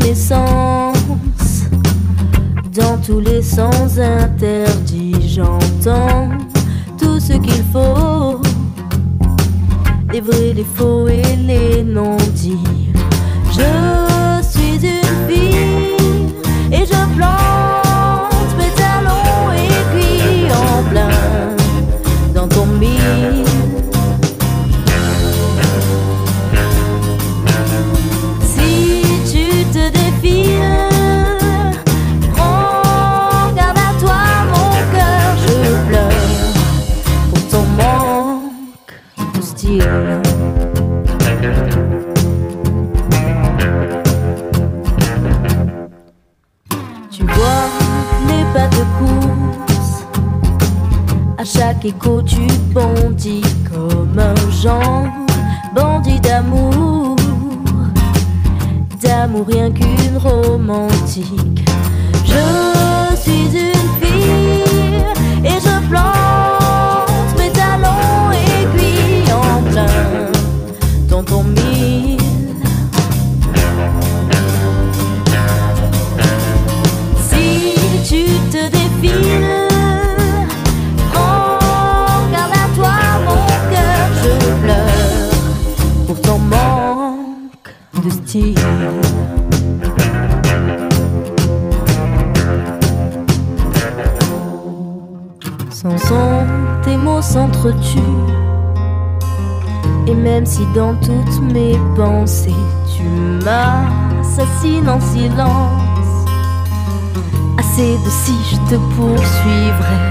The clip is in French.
reconnaissance. Dans tous les sens interdits, j'entends tout ce qu'il faut, les vrais, les faux et les non-dits. Je suis une fille et je plante mes talons aiguilles en plein dans ton mille. Si tu te défiles, prends garde à toi mon cœur, je pleure pour ton manque de style. Tu vois les pas de course, à chaque écho tu bondis comme un genre bandit d'amour, d'amour rien qu'une romantique. Je suis une fille et je plante mes talons aiguilles en plein dans ton mille. Si tu te défiles, prends garde à toi mon cœur, je pleure pour ton manque de style. Sans son, tes mots s'entretuent, et même si dans toutes mes pensées tu m'assassines en silence, assez de si je te poursuivrai.